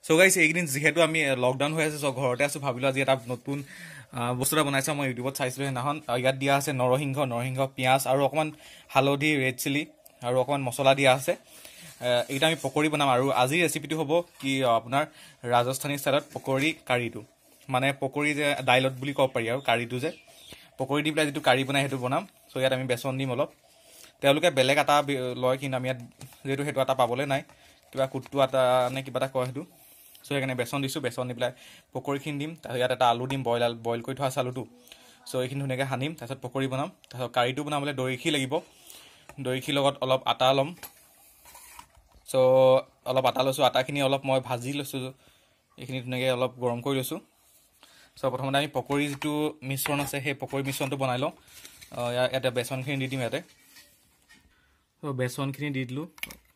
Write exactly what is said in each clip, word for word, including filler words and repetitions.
so guys এইদিন যেহেতু আমি lockdown হৈ আছে সো ঘৰতে আছো ভাবিলো আজি এটা নতুন বস্তু এটা বনাইছো মই ইউটিউবত চাইছিলো হেনাখন ইয়াত দিয়া আছে নৰসিংহ নৰসিংহ পিয়াজ আৰু অকমান হালধি ৰেড চিলি আৰু অকমান মছলা দিয়া আছে এইটা আমি পকৰি বনাম আৰু আজি ৰেচিপিটো হ'ব কি আপোনাৰ ৰাজস্থানী ষ্টাইলত পকৰি কাৰীটো মানে পকৰি যে ডাইলত বুলি কব পাৰি আৰু কাৰীটো যে পকৰি দি পেলাই যেটো কাৰী বনাই হেতু বনাম সো ইয়াত আমি বেচন দিম অলপ তেওঁলোকে বেলেগ আটা লয় কিন্তু আমি ইয়াত যেটো হেতু আটা পাবলে নাই কিবা কুট্টু আটা নে কিবা এটা কয় হেতু সো এখানে বেচন দিছো বেচন দি পেলাই পকৰিখিন দিম তাৰ ইয়াত এটা আলু দিম বইল বইল কৰি থোৱা আলুটো সো এইখিনি ধুনিয়াকে হানিম তাৰছত পকৰি বনাম তাৰছত কাৰীটো বনাবলে দৈখি লাগিব দৈখি লগত অলপ আটা লম সো অলপ আটা লৈছো আটাখিনি অলপ মই ভাজি লৈছো এইখিনি ধুনিয়াকে অলপ গৰম কৰি লৈছো সো প্ৰথমতে আমি পকৰি যেটো মিশ্ৰণ আছে সেই পকৰি মিশ্ৰণটো বনাই লওঁ ইয়াতে বেচনখিনি দি দিম ইয়াতে সো বেচনখিনি দি দিলো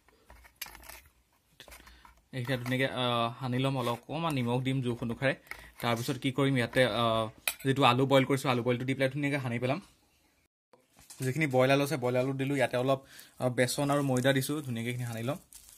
এইটা ধুনিয়াকে হানি লম অলপ কমা নিমখ দিম জোখ অনুসাৰে তাৰ পিছত কি কৰিম ইয়াতে যেটো আলু বইল কৰিছো আলু বইলটো দি পেলাই ধুনিয়াকে হানি পেলাম যেখিনি বইল আলু আছে বইল আলু দিলো ইয়াতে অলপ বেচন আৰু ময়দা দিছো ধুনিয়াকে খিনি হানি লম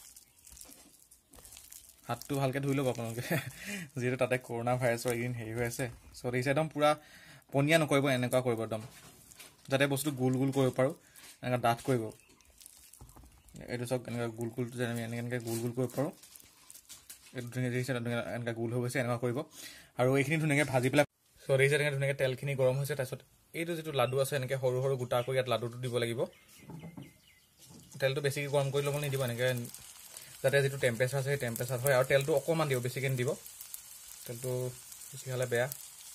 হাতটো ভালকে ধুই লব আপোনালোকে যেটো তাতে কৰোনা ভাইৰাছৰ ইন হেৰি হৈ আছে সো এই একদম পুৰা পনিয়া নকৰিব এনেকুৱা কৰিব একদম যাতে বস্তু গোল গোল কৰিব পাৰো এনেকা ডাঠ কৰিব এটো সব এনেকা গোল গোল যে আমি এনেকে গোল গোল কৰিব পাৰো এটো ধুনিয়াকে দিছে এনেকা গোল হৈ গৈছে এনেকা কৰিব আৰু এইখিনি ধুনিয়াকে ভাজি পেলাই সো এই যে ধুনিয়াকে তেলখিনি গৰম হৈছে তাৰছত এইটো যেটো লাডু আছে এনেকে সৰু সৰু গুটা কৰি ইয়াত লাডুটো দিব লাগিব তেলটো বেছিকৈ গৰম কৰি লব নিদিব এনেকে যাতে যেটো টেম্পাৰেচাৰ আছে টেম্পাৰেচাৰ হয় আৰু তেলটো অকমান দিও বেছিকৈ দিব তেলটো বেছি হলে বেয়া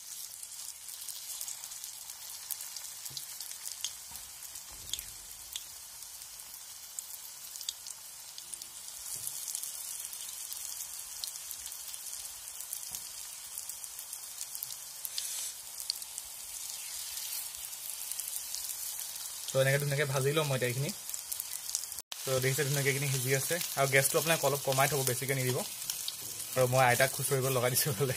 তো এনেকে ধুনিয়াকে ভাজি লম মই এইখিনি তো দেখিছে ধুনিয়াকে এইখিনি হিজি আছে আৰু গেছটো আপোনাক অলপ কমাই থব বেছিকৈ নিদিব আৰু মই আইতাক খুচৰিব লগাই দিছো বলে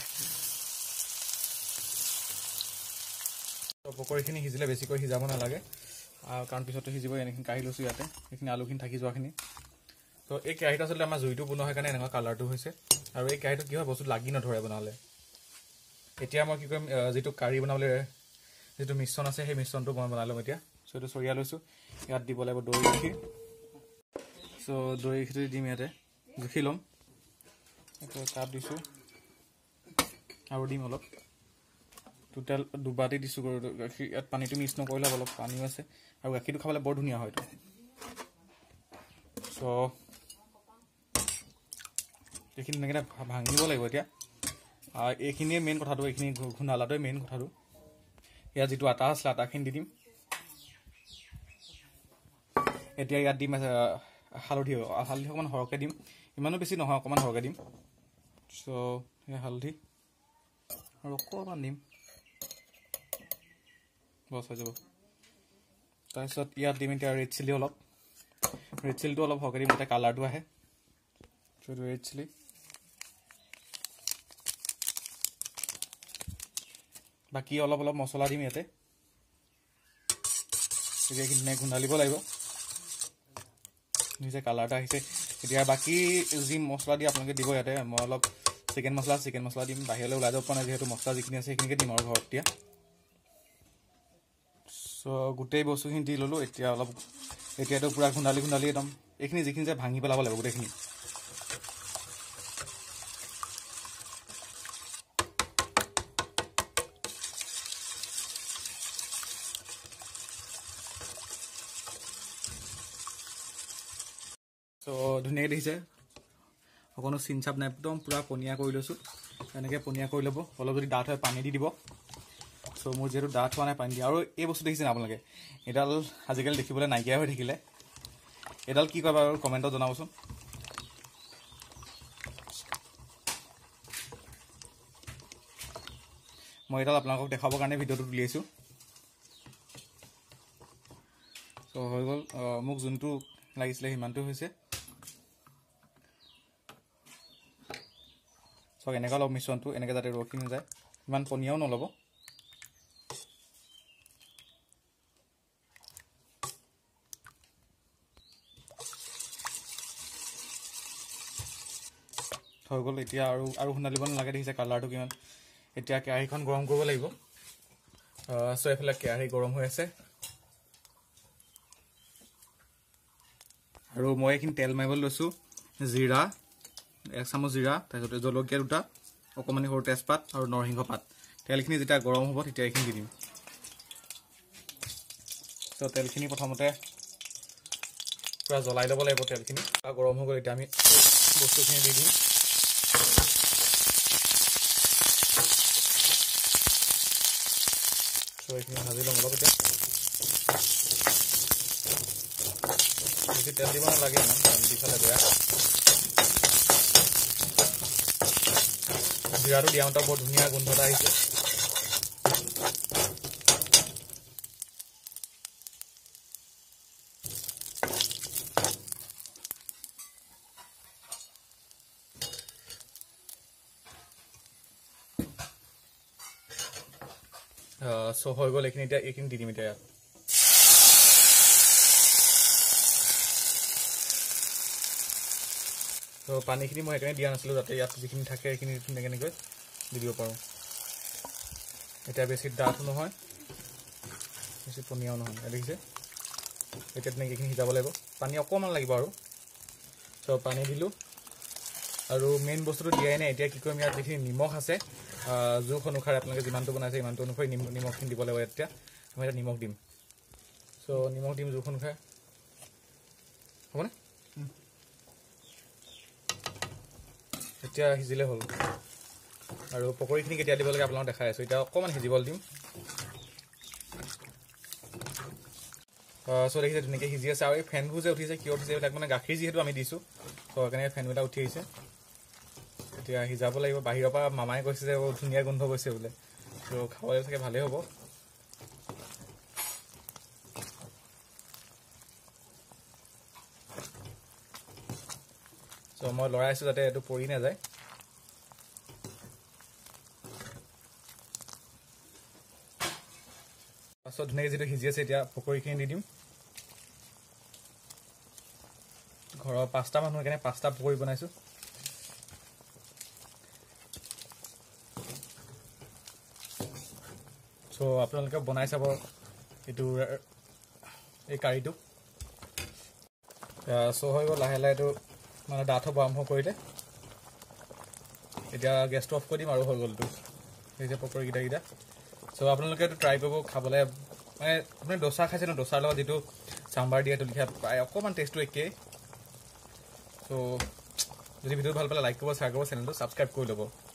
তো পকৰিখিনি হিজিলে বেছিকৈ হিজাব নালাগে কাৰণ পিছতো হিজিব এনেখিনি কাঢ়ি লৈছো ইয়াতে এইখিনি আলুখিনি থাকি যোৱাখিনি তো এই কেৰাহীটো আসলে আমাৰ জুইটো বনোৱা হয় কাৰণে এনেকুৱা কালাৰটো হৈছে আৰু এই কেৰাহীটো কি হয় বস্তু লাগি নধৰে বনালে এতিয়া মই কি কৰিম যেটো কাৰী বনাবলে যেটো মিশ্ৰণ আছে সেই মিশ্ৰণটো মই বনাই লম এতিয়া সো এটো চৰিয়া লৈছো ইয়াত দিব লাগিব দৈ গাখীৰ সো দৈ গাখীৰ দিম ইয়াতে গাখীৰ লম এটা কাপ দিছো আৰু দিম অলপ টোটাল দুবাটি দিছো গাখীৰ ইয়াত পানীটো মিক্স নকৰিলে অলপ পানীও আছে আৰু গাখীৰটো খাবলৈ বৰ ধুনিয়া হয় তো সো এইখিনি নেগেটা ভাঙিব লাগিব এতিয়া এইখিনিয়ে মেইন কথাটো এইখিনি ঘুনালাটোৱে মেইন কথাটো ইয়াত যেটো আটা আছে আটাখিনি দি দিম এতিয়া ইয়াত দিম হালধি হালধি অকমান হৰকে দিম ইমানো বেছি নহয় অকমান হৰকে দিম সো এই হালধি আৰু অকমান দিম বস হৈ যাব তাৰপিছত ইয়াত দিম এতিয়া ৰেড চিলি অলপ ৰেড চিলিটো অলপ হৰকে দিম যাতে কালাৰটো আহে সো ৰেড চিলি বাকি অলপ অলপ মছলা দিম ইয়াতে এইখিনি গুণালিব লাগিব নিজে কালাৰটা আহিছে এতিয়া বাকি যি মছলা দি আপোনালোকে দিব ইয়াতে মই অলপ চিকেন মছলা চিকেন মছলা দিম বাহিৰলৈ ওলাই যাব পৰা নাই যেহেতু মছলা যিখিনি আছে সেইখিনিকে দিম আৰু ঘৰত দিয়া সো গোটেই বস্তুখিনি দি ললো এতিয়া অলপ এতিয়াটো পুৰা গুণালি গুণালি একদম এইখিনি যিখিনি যে ভাঙি পেলাব লাগিব গোটেইখিনি সো ধুনিয়াকে দেখিছে অকনো চিনচাপ নাই একদম পুৰা পনিয়া কৰি লৈছো এনেকে পনিয়া কৰি লব অলপ যদি ডাঠ হয় পানী দি দিব সো মোৰ যেটো ডাঠ হোৱা নাই পানী দি আৰু এই বস্তু দেখিছে আপোনালোকে এডাল আজিকালি দেখিবলৈ নাইকিয়া হৈ থাকিলে এডাল কি কয় বাৰু কমেন্টত জনাবচোন মই এডাল আপোনালোকক দেখাবৰ কাৰণে ভিডিওটো তুলিছো সো হৈ গল মোক যোনটো লাগিছিলে হিমানটো হৈছে সো এনেকা লব মিশ্ৰণটো এনেকে যাতে ৰখি নাযায় ইমান পনিয়াও নলব হৈ গ'ল এতিয়া আৰু আৰু শুনালিব নালাগে দেখিছে কালাৰটো কিমান এতিয়া কেৰাহীখন গৰম কৰিব লাগিব চ' এইফালে কেৰাহী গৰম হৈ আছে আৰু মই এইখিনি তেল মাৰিবলৈ লৈছোঁ জিৰা এক চামুচ জিৰা তাৰপিছতে জলকীয়া দুটা অকণমানি সৰু তেজপাত আৰু নৰসিংহ পাত তেলখিনি যেতিয়া গৰম হ'ব তেতিয়া এইখিনি দি দিম চ' তেলখিনি প্ৰথমতে পুৰা জ্বলাই ল'ব লাগিব তেলখিনি গৰম হৈ গ'ল এতিয়া আমি বস্তুখিনি দি দিম চ' এইখিনি ভাজি ল'ম অলপ এতিয়া বেছি তেল দিব নালাগে ইমান দি খালে বেয়া জিৰাটো দিয়াওঁতে বৰ ধুনীয়া গোন্ধ এটা আহিছে চ' হৈ গ'ল এইখিনি এতিয়া এইখিনি দি দিম এতিয়া ইয়াত ত' পানীখিনি মই সেইকাৰণে দিয়া নাছিলোঁ যাতে ইয়াত যিখিনি থাকে সেইখিনি তেনেকৈ কেনেকৈ দি দিব পাৰোঁ এতিয়া বেছি ডাঠো নহয় বেছি পনীয়াও নহয় দেখিছে এতিয়া তেনেকৈ এইখিনি সিজাব লাগিব পানী অকণমান লাগিব আৰু চ' পানী দিলোঁ আৰু মেইন বস্তুটো দিয়াই নাই এতিয়া কি কৰিম ইয়াত যিখিনি নিমখ আছে জোখ অনুসাৰে আপোনালোকে যিমানটো বনাইছে সিমানটো অনুসৰি নিমখখিনি দিব লাগিব এতিয়া মই এতিয়া নিমখ দিম চ' নিমখ দিম জোখ অনুসাৰে হ'বনে এতিয়া সিজিলে হ'ল আৰু পকৰীখিনি কেতিয়া দিব লাগে আপোনালোকক দেখাই আছোঁ এতিয়া অকণমান সিজিবলৈ দিম চ' দেখিছে ধুনীয়াকৈ সিজি আছে আৰু এই ফেনবোৰ যে উঠিছে কিয় উঠিছে এইবিলাক মানে গাখীৰ যিহেতু আমি দিছোঁ চ' সেইকাৰণে ফেনবিলাক উঠি আহিছে এতিয়া সিজাব লাগিব বাহিৰৰ পৰা মামাই কৈছে যে বহুত ধুনীয়া গোন্ধ গৈছে বোলে চ' খাবলৈ চাগে ভালেই হ'ব চ' মই লৰাই আছোঁ যাতে এইটো পৰি নাযায় পাছত ধুনীয়াকৈ যিটো সিজি আছে এতিয়া পকৰীখিনি দি দিম ঘৰৰ পাঁচটা মানুহ সেইকাৰণে পাঁচটা পকৰী বনাইছোঁ চ' আপোনালোকে বনাই চাব এইটো এই কাৰীটো চ' হৈ গ'ল লাহে লাহে এইটো মানে ডাঠ হ'ব আৰম্ভ কৰিলে এতিয়া গেছটো অফ কৰি দিম আৰু হৈ গ'লটো সেই পকৰীকেইটাকেইটা চ' আপোনালোকে এইটো ট্ৰাই কৰিব খাবলৈ মানে আপুনি ডোচা খাইছে ন ডোচাৰ লগত যিটো চাম্বাৰ দিয়ে সেইটো লিখা প্ৰায় অকণমান টেষ্টটো একেই চ' যদি ভিডিঅ'টো ভাল পালে লাইক কৰিব শ্বেয়াৰ কৰিব চেনেলটো ছাবস্ক্ৰাইব কৰি ল'ব